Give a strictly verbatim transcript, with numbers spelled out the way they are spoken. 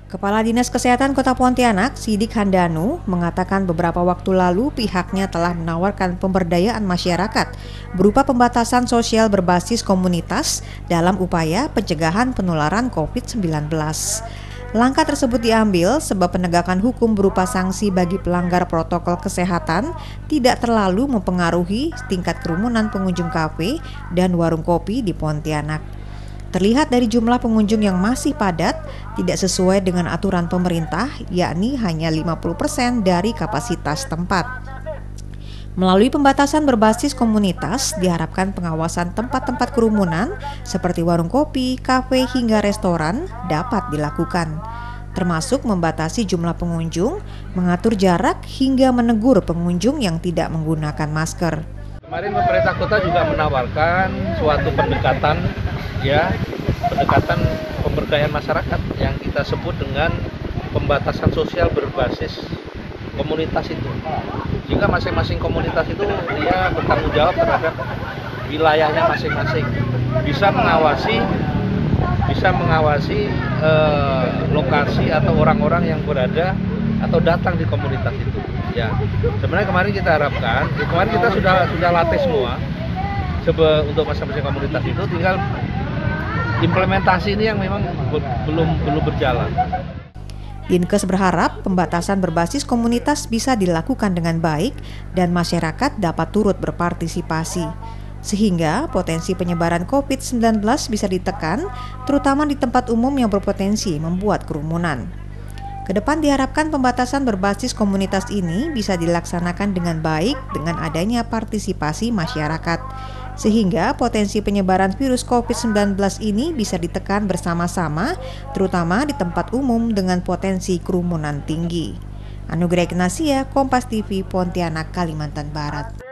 Kepala Dinas Kesehatan Kota Pontianak, Sidik Handanu, mengatakan beberapa waktu lalu pihaknya telah menawarkan pemberdayaan masyarakat berupa pembatasan sosial berbasis komunitas dalam upaya pencegahan penularan covid sembilan belas. Langkah tersebut diambil sebab penegakan hukum berupa sanksi bagi pelanggar protokol kesehatan tidak terlalu mempengaruhi tingkat kerumunan pengunjung kafe dan warung kopi di Pontianak. Terlihat dari jumlah pengunjung yang masih padat, tidak sesuai dengan aturan pemerintah, yakni hanya lima puluh persen dari kapasitas tempat. Melalui pembatasan berbasis komunitas, diharapkan pengawasan tempat-tempat kerumunan seperti warung kopi, kafe, hingga restoran dapat dilakukan, termasuk membatasi jumlah pengunjung, mengatur jarak, hingga menegur pengunjung yang tidak menggunakan masker. Kemarin pemerintah kota juga menawarkan suatu pendekatan ya pendekatan pemberdayaan masyarakat yang kita sebut dengan pembatasan sosial berbasis komunitas itu. Jika masing-masing komunitas itu dia bertanggung jawab terhadap wilayahnya masing-masing, bisa mengawasi bisa mengawasi eh, lokasi atau orang-orang yang berada atau datang di komunitas itu. Ya, sebenarnya kemarin kita harapkan, ya kemarin kita sudah sudah latih semua sebe untuk masing-masing komunitas itu, tinggal implementasi ini yang memang belum belum berjalan. Dinkes berharap pembatasan berbasis komunitas bisa dilakukan dengan baik dan masyarakat dapat turut berpartisipasi, sehingga potensi penyebaran covid sembilan belas bisa ditekan, terutama di tempat umum yang berpotensi membuat kerumunan. Kedepan diharapkan pembatasan berbasis komunitas ini bisa dilaksanakan dengan baik dengan adanya partisipasi masyarakat, sehingga potensi penyebaran virus covid sembilan belas ini bisa ditekan bersama-sama, terutama di tempat umum dengan potensi kerumunan tinggi. Anugerah Ignatia, Kompas T V, Pontianak, Kalimantan Barat.